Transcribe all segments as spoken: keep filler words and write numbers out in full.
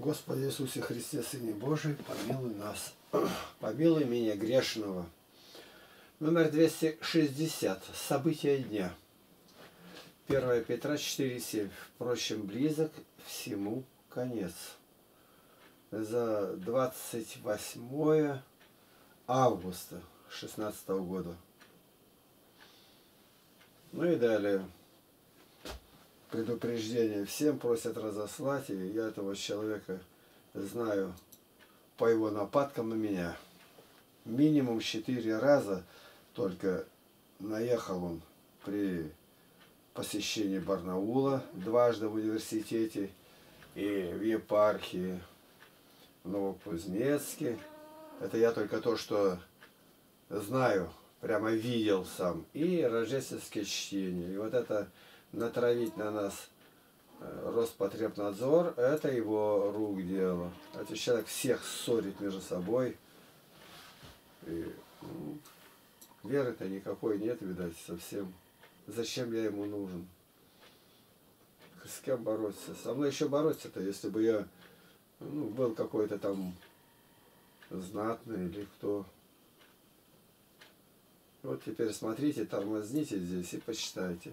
Господи Иисусе Христе, Сыне Божий, помилуй нас. Помилуй меня грешного. Номер двести шестьдесят. События дня. первое Петра четыре семь. Впрочем, близок всему конец. За двадцать восьмое августа шестнадцатого года. Ну и далее. Предупреждение. Всем просят разослать, и я этого человека знаю по его нападкам на меня. Минимум четыре раза только наехал он при посещении Барнаула, дважды в университете и в епархии, в Новокузнецке. Это я только то, что знаю, прямо видел сам. И рождественские чтения. И вот это натравить на нас Роспотребнадзор, это его рук дело. Этот человек всех ссорит между собой. И, ну, веры-то никакой нет, видать, совсем. Зачем я ему нужен? С кем бороться? Со мной еще бороться-то, если бы я ну, был какой-то там знатный или кто. Вот теперь смотрите, тормозните здесь и почитайте.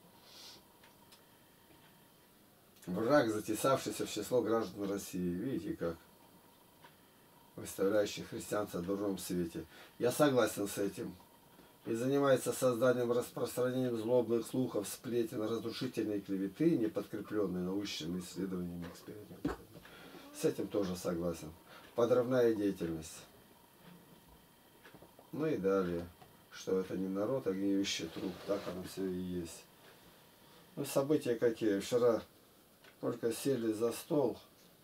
Враг, затесавшийся в число граждан России. Видите как? Выставляющий христианство в дурном свете. Я согласен с этим. И занимается созданием, распространением злобных слухов, сплетен, разрушительной клеветы, не подкрепленной научными исследованиями, экспериментами. С этим тоже согласен. Подрывная деятельность. Ну и далее. Что это не народ, а гниющий труп. Так оно все и есть. Ну, события какие. Вчера только сели за стол.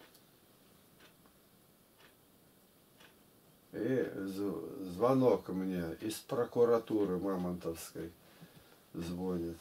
И звонок мне из прокуратуры Мамонтовской звонит.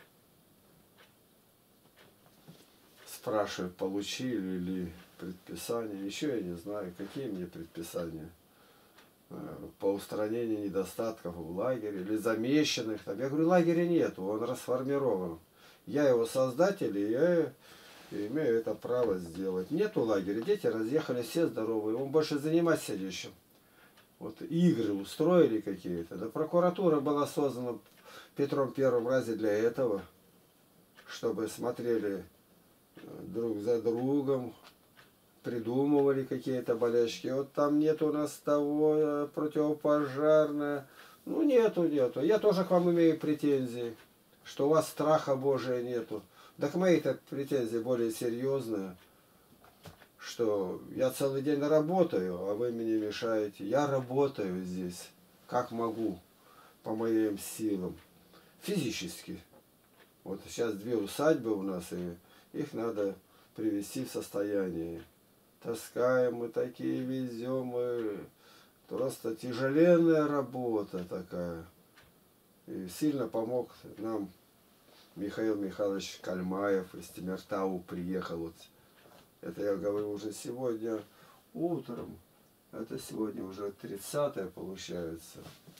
Спрашивают, получили ли предписание. Еще я не знаю, какие мне предписания. По устранению недостатков в лагере или замещенных. Там. Я говорю, лагеря нету, он расформирован. Я его создатель, и я имею это право сделать. Нету лагеря, дети разъехались все здоровые, он больше заниматься нечем. Вот игры устроили какие-то. Да прокуратура была создана Петром Первым разе для этого, чтобы смотрели друг за другом, придумывали какие-то болячки. Вот там нет у нас того противопожарное. Ну нету, нету. Я тоже к вам имею претензии, что у вас страха Божия нету. Так мои-то претензии более серьезные, что я целый день работаю, а вы мне мешаете. Я работаю здесь, как могу, по моим силам, физически. Вот сейчас две усадьбы у нас, и их надо привести в состояние. Таскаем мы такие, везем мы. Просто тяжеленная работа такая. И сильно помог нам Михаил Михайлович Кальмаев из Тимиртау приехал. Вот. Это я говорю уже сегодня утром. Это сегодня уже тридцатое получается.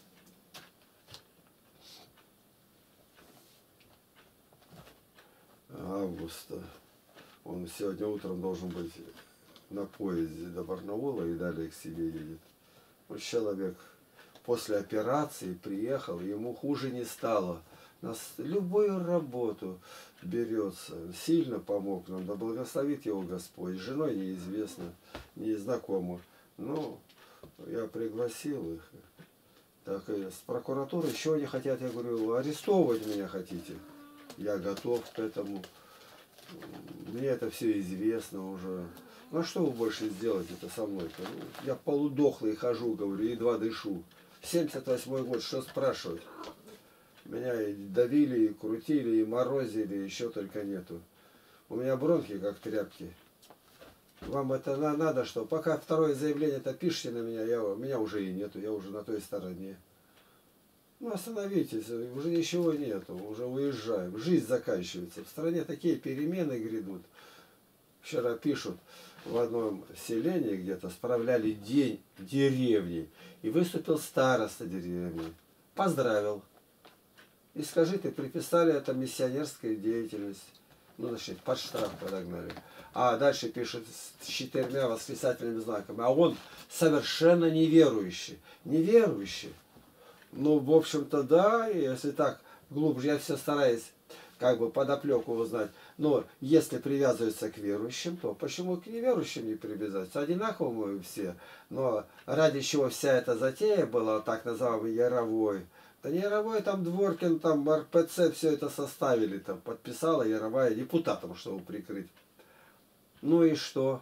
Августа. Он сегодня утром должен быть на поезде до Барнаула и далее к себе едет. Вот человек после операции приехал, ему хуже не стало. Нас любую работу берется, сильно помог нам, да благословит его Господь. С женой неизвестно, незнакомо. Ну, я пригласил их. Так и с прокуратурой, чего они хотят? Я говорю, арестовывать меня хотите? Я готов к этому. Мне это все известно уже. Ну, а что вы больше сделаете это со мной-то? Ну, я полудохлый хожу, говорю, едва дышу. семьдесят восьмой год, что спрашивать? Меня и давили, и крутили, и морозили, еще только нету. У меня бронхи как тряпки. Вам это на, надо, что пока второе заявление-то пишите на меня, я, меня уже и нету, я уже на той стороне. Ну остановитесь, уже ничего нету, уже уезжаем. Жизнь заканчивается. В стране такие перемены грядут. Вчера пишут, в одном селении где-то справляли день деревни. И выступил староста деревни. Поздравил. И скажи, ты приписали это миссионерской деятельности. Ну, значит, под штраф подогнали. А дальше пишет с четырьмя восклицательными знаками. А он совершенно неверующий. Неверующий. Ну, в общем-то, да, если так глубже, я все стараюсь как бы подоплеку узнать. Но если привязываются к верующим, то почему к неверующим не привязаться? Одинаково мы все. Но ради чего вся эта затея была, так называемый Яровой. Да не Яровой, там Дворкин, там эр пэ цэ все это составили, там подписала Яровая депутатом, чтобы прикрыть. Ну и что?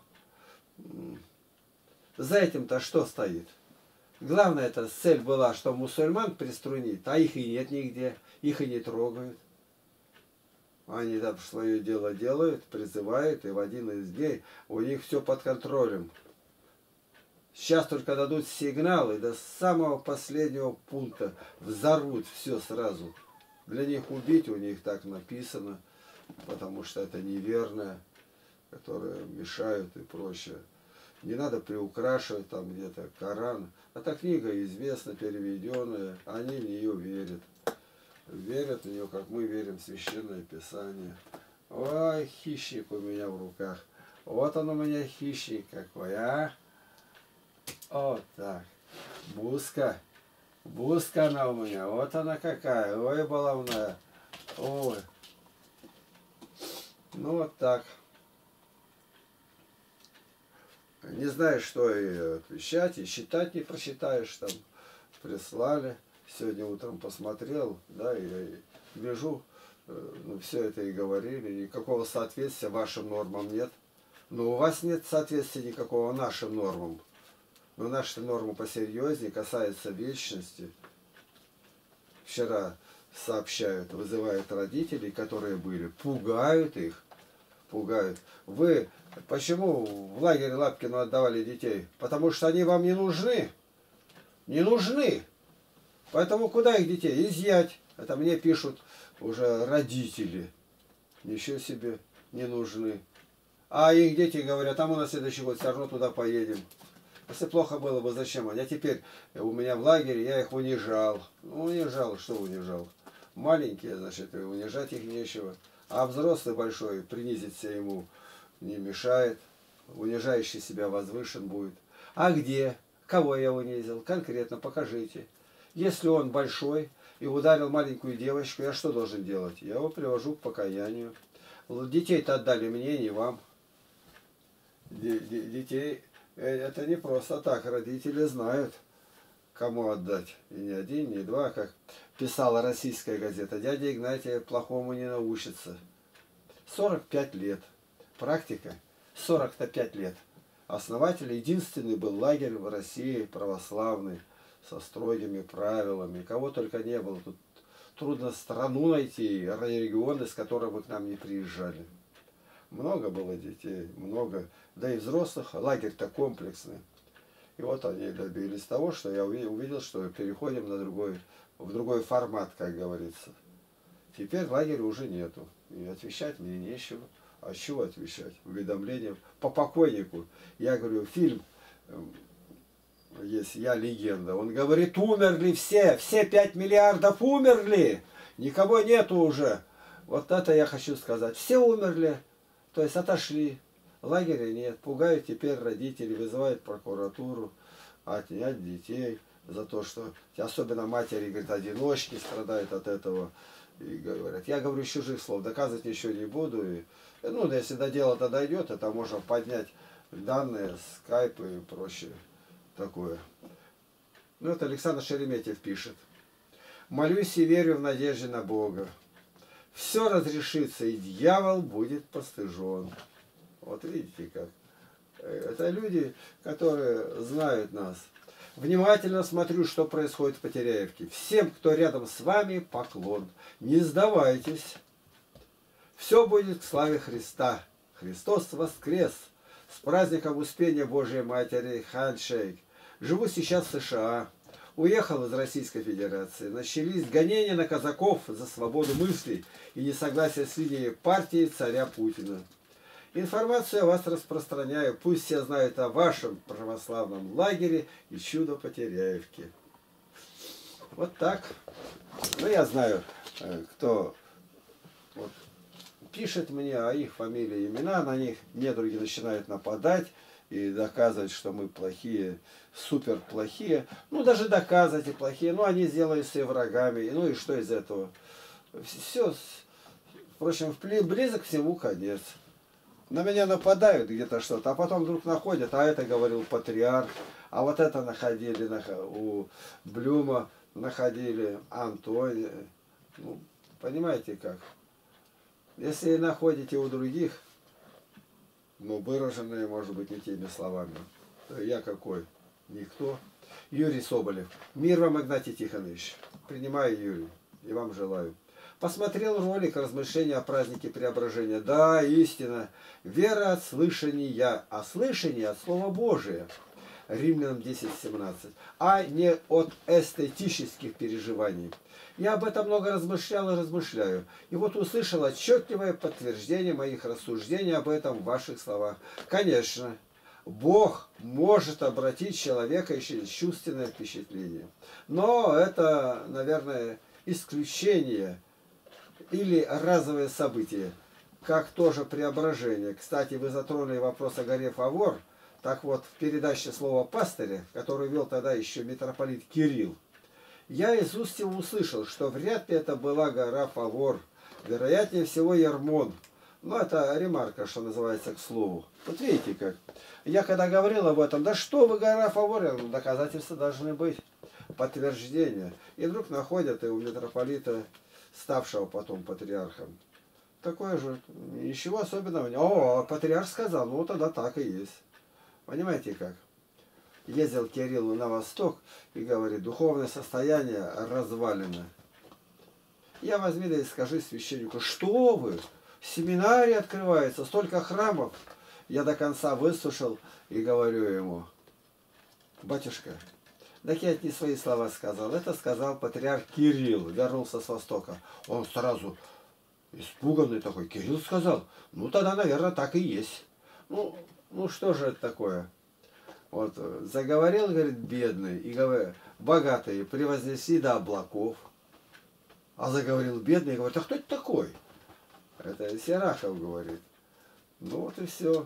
За этим-то что стоит? Главная эта цель была, что мусульман приструнить, а их и нет нигде, их и не трогают. Они там свое дело делают, призывают, и в один из дней у них все под контролем. Сейчас только дадут сигналы, до самого последнего пункта взорвут все сразу. Для них убить у них так написано, потому что это неверное, которые мешают и прочее. Не надо приукрашивать там где-то Коран. Эта книга известна, переведенная, они в нее верят. Верят в нее, как мы верим в Священное Писание. Ой, хищник у меня в руках. Вот он у меня хищник какой, а? Вот так. Буска. Буска она у меня. Вот она какая. Ой, баловная. Ой. Ну вот так. Не знаешь, что и отвечать, и считать не просчитаешь, там прислали. Сегодня утром посмотрел, да, и вижу, ну, все это и говорили, никакого соответствия вашим нормам нет. Но у вас нет соответствия никакого нашим нормам. Но наши нормы посерьезнее, касаются вечности. Вчера сообщают, вызывают родителей, которые были, пугают их, пугают. Вы почему в лагерь Лапкину отдавали детей? Потому что они вам не нужны. Не нужны. Поэтому куда их детей? Изъять. Это мне пишут уже родители. Ничего себе не нужны. А их дети говорят, а мы на следующий год все равно туда поедем. Если плохо было бы, зачем они? А теперь у меня в лагере я их унижал. Ну, унижал, что унижал? Маленькие, значит, и унижать их нечего. А взрослый большой принизиться ему не мешает. Унижающий себя возвышен будет. А где? Кого я унизил? Конкретно покажите. Если он большой и ударил маленькую девочку, я что должен делать? Я его привожу к покаянию. Детей-то отдали мне, не вам. Детей, это не просто так. Родители знают, кому отдать. И не один, не два, как писала российская газета. Дядя Игнатий плохому не научится. сорок пять лет. Практика. сорок пять лет. Основатель единственный был лагерь в России православный. Со строгими правилами. Кого только не было. Тут трудно страну найти, регионы, с которых вы к нам не приезжали. Много было детей, много. Да и взрослых. Лагерь-то комплексный. И вот они добились того, что я увидел, что переходим на другой, в другой формат, как говорится. Теперь лагеря уже нету. И отвечать мне нечего. А чего отвечать? Уведомление по покойнику. Я говорю, фильм есть «Я легенда». Он говорит, умерли все, все пять миллиардов умерли, никого нету уже. Вот это я хочу сказать. Все умерли, то есть отошли, лагеря нет, пугают теперь родители, вызывают прокуратуру, отнять детей за то, что особенно матери, говорят, одиночки страдают от этого. И говорят, я говорю чужих слов, доказывать ничего не буду. И, ну, да, если до дела-то дойдет, это можно поднять данные, скайпы и прочее. Такое. Ну, это Александр Шереметьев пишет. Молюсь и верю в надежде на Бога. Все разрешится, и дьявол будет постыжен. Вот видите как. Это люди, которые знают нас. Внимательно смотрю, что происходит в Потеряевке. Всем, кто рядом с вами, поклон. Не сдавайтесь. Все будет к славе Христа. Христос воскрес. С праздником Успения Божией Матери, хандшейк. Живу сейчас в США. Уехал из Российской Федерации. Начались гонения на казаков за свободу мыслей и несогласие с линией партии царя Путина. Информацию о вас распространяю. Пусть все знают о вашем православном лагере и чудо Потеряевки. Вот так. Ну, я знаю, кто... Вот, пишет мне, а их фамилии, имена, на них недруги начинают нападать и доказывать, что мы плохие, супер плохие. Ну, даже доказывать и плохие, но они сделаются и врагами. Ну и что из этого? Все, впрочем, близок всему конец. На меня нападают где-то что-то, а потом вдруг находят, а это говорил патриарх, а вот это находили у Блюма, находили Антония. Ну, понимаете как? Если находите у других, ну, выраженные, может быть, не теми словами, то я какой? Никто. Юрий Соболев. Мир вам, Игнатий Тихонович. Принимаю, Юрий, и вам желаю. Посмотрел ролик размышления о празднике Преображения. Да, истина. Вера от слышания, а слышание от Слова Божия. Римлянам десять семнадцать. А не от эстетических переживаний. Я об этом много размышлял и размышляю. И вот услышал отчетливое подтверждение моих рассуждений об этом в ваших словах. Конечно, Бог может обратить человека через чувственное впечатление. Но это, наверное, исключение или разовое событие, как тоже преображение. Кстати, вы затронули вопрос о горе Фавор. Так вот, в передаче «Слово пастыря», которую вел тогда еще митрополит Кирилл, я из уст его услышал, что вряд ли это была гора Фавор, вероятнее всего Ермон. Но это ремарка, что называется, к слову. Вот видите как. Я когда говорил об этом, да что вы, гора Фавор, ну, доказательства должны быть, подтверждения. И вдруг находят и у митрополита, ставшего потом патриархом. Такое же, ничего особенного. О, а патриарх сказал, ну тогда так и есть. Понимаете как? Ездил Кирилл на восток и говорит, духовное состояние развалено. Я возьми да и скажи священнику, что вы? Семинарий открывается, столько храмов. Я до конца выслушал и говорю ему, батюшка, так я не свои слова сказал. Это сказал патриарх Кирилл, вернулся с Востока. Он сразу испуганный такой, Кирилл сказал, ну тогда, наверное, так и есть. Ну, ну что же это такое? Вот, заговорил, говорит, бедный, и говорит, богатые превознесли до облаков. А заговорил бедный, и говорит, а кто это такой? Это Серахов говорит. Ну вот и все.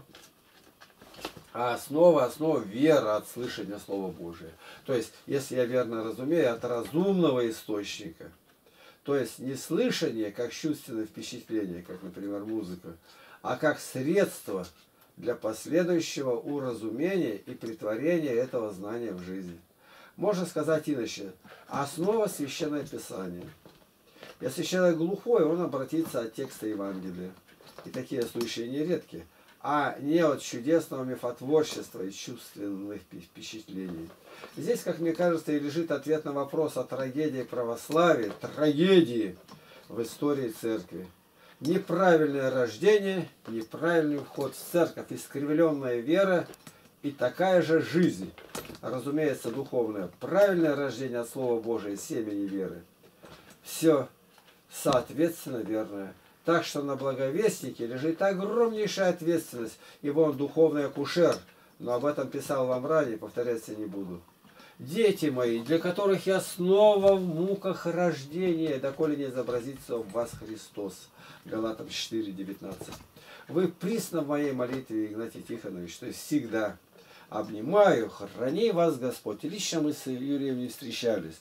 А основа, основа вера от слышания Слова Божия. То есть, если я верно разумею, от разумного источника. То есть, не слышание, как чувственное впечатление, как, например, музыка, а как средство для последующего уразумения и претворения этого знания в жизнь. Можно сказать иначе, основа Священное Писание. Если человек глухой, он обратится от текста Евангелия. И такие случаи нередки. А не от чудесного мифотворчества и чувственных впечатлений. Здесь, как мне кажется, и лежит ответ на вопрос о трагедии православия, трагедии в истории церкви. Неправильное рождение, неправильный вход в церковь, искривленная вера и такая же жизнь. Разумеется, духовное. Правильное рождение от Слова Божия, семени веры. Все соответственно верное. Так что на благовестнике лежит огромнейшая ответственность, ибо он духовный акушер. Но об этом писал вам ранее, повторяться не буду. Дети мои, для которых я снова в муках рождения, доколе не изобразится в вас Христос. Галатам четыре девятнадцать. Вы присно в моей молитве, Игнатий Тихонович, то есть всегда обнимаю, храни вас Господь. И лично мы с Юрием не встречались.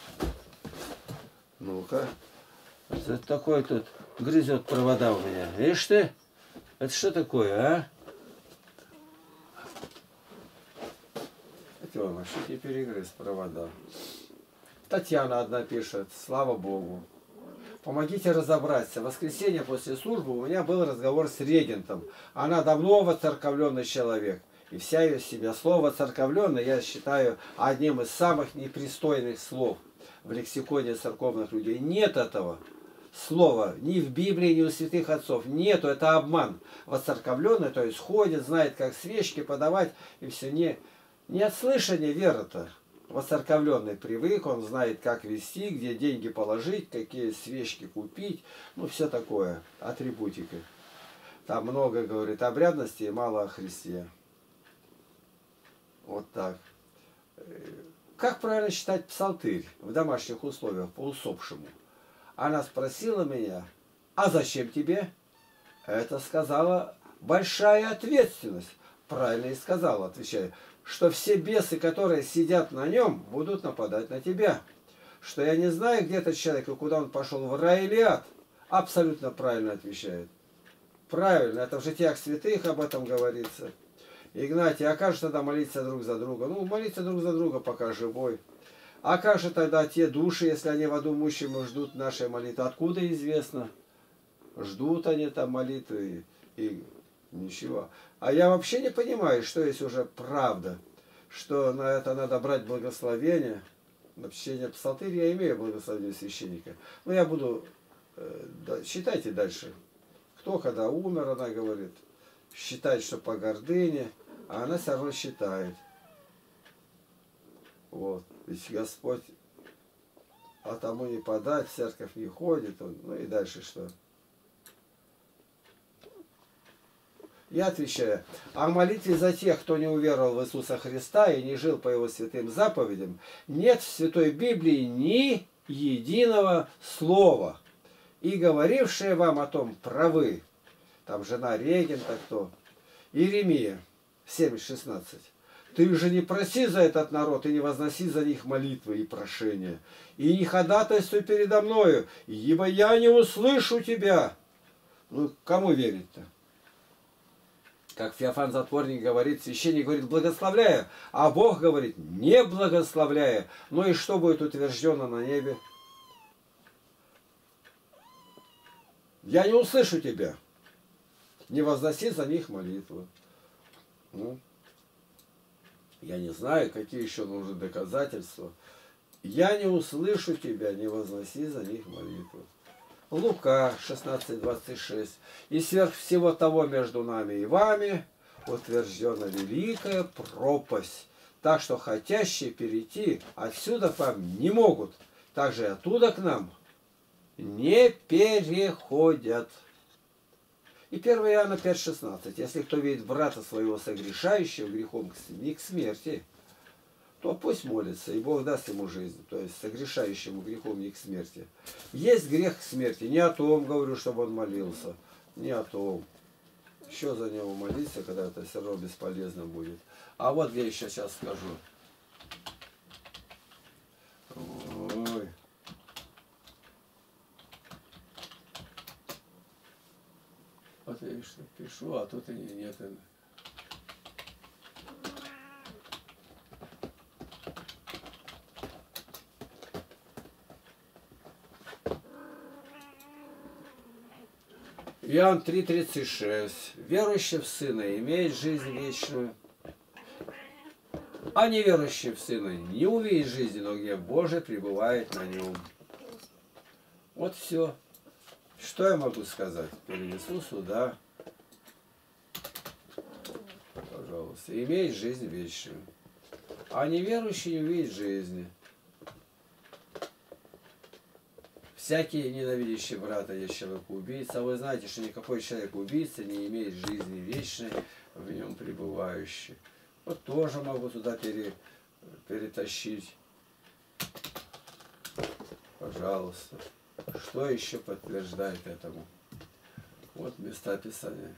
Ну-ка. Это такой тут грызет провода у меня. Видишь ты? Это что такое, а? Тёма, что тебе перегрыз провода? Татьяна одна пишет, слава Богу. Помогите разобраться. В воскресенье после службы у меня был разговор с регентом. Она давно воцерковленный человек. И вся ее себя. Слово «воцерковленный» я считаю одним из самых непристойных слов в лексиконе церковных людей. Нет этого слова ни в Библии, ни у святых отцов. Нету, это обман. Воцерковленный, то есть ходит, знает, как свечки подавать, и все. Не, не от слышания вера-то. Воцерковленный привык, он знает, как вести, где деньги положить, какие свечки купить, ну все такое, атрибутика. Там много, говорит, обрядности и мало о Христе. Вот так. Как правильно читать псалтырь в домашних условиях по усопшему? Она спросила меня, а зачем тебе? Это сказала большая ответственность. Правильно и сказала, отвечаю, что все бесы, которые сидят на нем, будут нападать на тебя. Что я не знаю, где этот человек и куда он пошел, в рай или ад. Абсолютно правильно отвечает. Правильно, это в житиях святых об этом говорится. Игнатий, а как же тогда молиться друг за друга? Ну, молиться друг за друга, пока живой. А как же тогда те души, если они в аду мучимы, ждут нашей молитвы? Откуда известно? Ждут они там молитвы и, и ничего. А я вообще не понимаю, что есть уже правда, что на это надо брать благословение. На чтение псалтырь я имею благословение священника. Но я буду... Э, да, читайте дальше. Кто когда умер, она говорит, считает, что по гордыне, а она все равно считает. Вот. Ведь Господь, а тому не подать, в церковь не ходит. Он, ну и дальше что? Я отвечаю, о молитве за тех, кто не уверовал в Иисуса Христа и не жил по Его святым заповедям, нет в Святой Библии ни единого слова. И говорившие вам о том правы, там жена регента кто, Иеремия семь шестнадцать. Ты же не проси за этот народ и не возноси за них молитвы и прошения. И не ходатайствуй передо мною, ибо я не услышу тебя. Ну, кому верить-то? Как Феофан Затворник говорит, священник говорит, благословляя, а Бог говорит, не благословляя. Ну и что будет утверждено на небе? Я не услышу тебя. Не возноси за них молитву. Ну, я не знаю, какие еще нужны доказательства. Я не услышу тебя, не возноси за них молитву. Лука шестнадцать двадцать шесть. И сверх всего того между нами и вами утверждена великая пропасть, так что хотящие перейти отсюда к вам не могут, также и оттуда к нам не переходят. И первое Иоанна пять шестнадцать. Если кто видит брата своего согрешающего грехом не к смерти, то пусть молится, и Бог даст ему жизнь. То есть согрешающему грехом не к смерти. Есть грех к смерти. Не о том говорю, чтобы он молился. Не о том. Еще за него молиться, когда это все равно бесполезно будет. А вот я еще сейчас скажу. Ой. Вот я что пишу, а тут и нет. Иоанн три тридцать шесть. Верующий в Сына имеет жизнь вечную, а неверующий в Сына не увидит жизни, но гнев Божий пребывает на нем. Вот все. Что я могу сказать? Перенесу сюда. Пожалуйста. Имеет жизнь вечную. А неверующий не увидит жизни. Всякий ненавидящий брата есть человек-убийца. А вы знаете, что никакой человек-убийца не имеет жизни вечной, в нем пребывающей. Вот тоже могу туда пере, перетащить. Пожалуйста. Что еще подтверждает этому? Вот места Писания.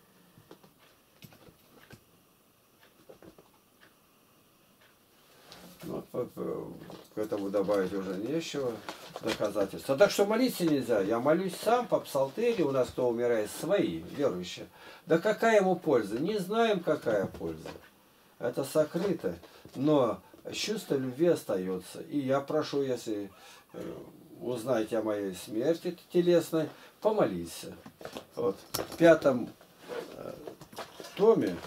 Ну, к этому добавить уже нечего, доказательства. Так что молиться нельзя. Я молюсь сам по псалтыре, у нас кто умирает, свои, верующие. Да какая ему польза? Не знаем, какая польза. Это сокрыто. Но чувство любви остается. И я прошу, если узнаете о моей смерти телесной, помолиться. Вот. В пятом томе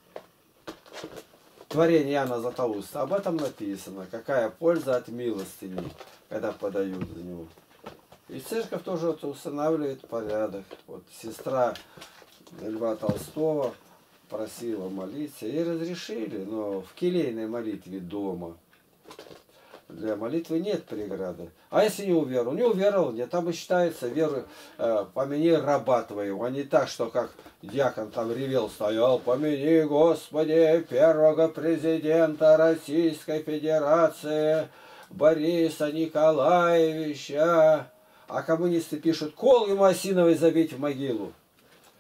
творение Иоанна Златоуста, об этом написано, какая польза от милостыни, когда подают за него. И церковь тоже вот устанавливает порядок. Вот сестра Льва Толстого просила молиться, и разрешили, но в келейной молитве дома. Для молитвы нет преграды. А если не уверовал? Не уверовал, нет. Там и считается веру, э, помяни раба твоего, а не так, что как дьякон там ревел, стоял, помяни, Господи, первого президента Российской Федерации Бориса Николаевича. А коммунисты пишут, кол ему осиновый забить в могилу.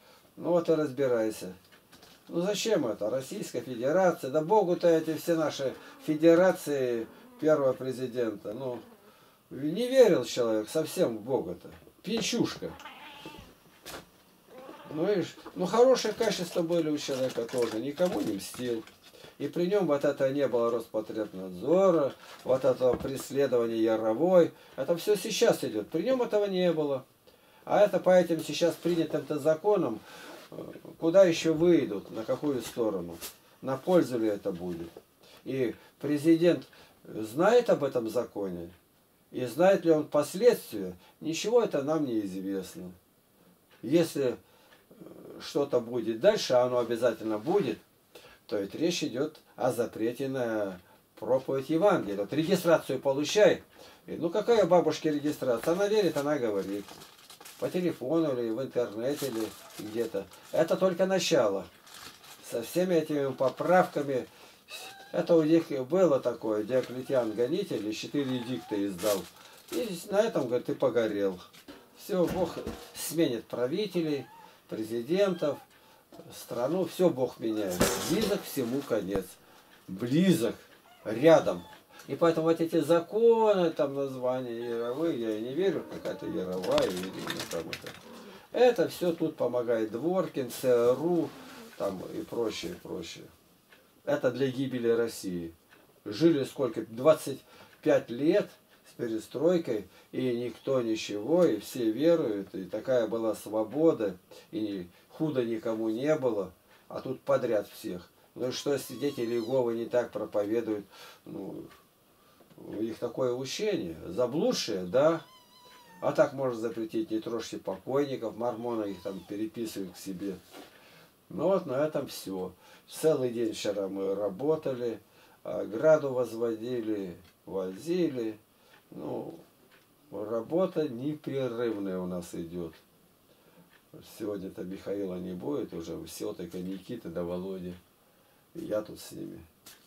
Ну вот и разбирайся. Ну зачем это? Российская Федерация. Да богу-то эти все наши федерации первого президента. Ну, не верил человек совсем в Бога-то. Пьянчушка. Ну, видишь, ну хорошие качества были у человека тоже. Никому не мстил. И при нем вот это не было Роспотребнадзора, вот этого преследования Яровой. Это все сейчас идет. При нем этого не было. А это по этим сейчас принятым-то законам, куда еще выйдут, на какую сторону, на пользу ли это будет. И президент знает об этом законе, и знает ли он последствия, ничего это нам не известно. Если что-то будет дальше, а оно обязательно будет, то ведь речь идет о запрете на проповедь Евангелия. Вот регистрацию получай. И, ну какая бабушке регистрация? Она верит, она говорит. По телефону или в интернете или где-то. Это только начало. Со всеми этими поправками. Это у них было такое. Диоклетиан гонитель и четыре эдикта издал. И на этом, говорит, ты погорел. Все, Бог сменит правителей, президентов, страну. Все Бог меняет. Близок всему конец. Близок. Рядом. И поэтому вот эти законы, там названия Яровые, я и не верю, какая-то Яровая или ну, там это. Это все тут помогает Дворкин, ЦРУ, там и прочее, прочее. Это для гибели России. Жили сколько? двадцать пять лет с перестройкой, и никто ничего, и все веруют, и такая была свобода, и худо никому не было, а тут подряд всех. Ну и что свидетели Иеговы не так проповедуют, ну, у них такое учение, заблудшее, да, а так можно запретить, не трожьте покойников, мормоны их там переписывают к себе. Ну вот на этом все. Целый день вчера мы работали, ограду возводили, возили, ну, работа непрерывная у нас идет. Сегодня-то Михаила не будет, уже все только Никита да Володя, и я тут с ними.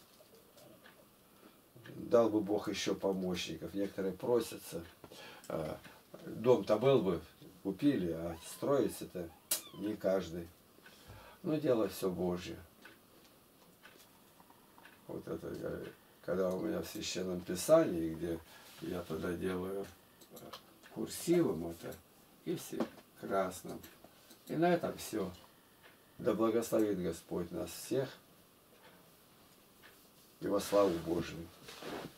Дал бы Бог еще помощников. Некоторые просятся. Дом-то был бы, купили, а строить-то не каждый. Но дело все Божье. Вот это, когда у меня в Священном Писании, где я туда делаю курсивом это, и все красным. И на этом все. Да благословит Господь нас всех. И во славу Божию.